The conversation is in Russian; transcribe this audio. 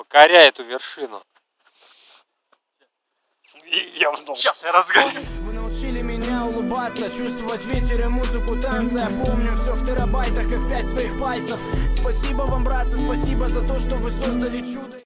покоряй эту вершину. И я уснул. Сейчас я разговариваю. Вы научили меня улыбаться, чувствовать ветер и музыку танца. Я помню все в терабайтах, как 5 своих пальцев. Спасибо вам, братцы, спасибо за то, что вы создали чудо.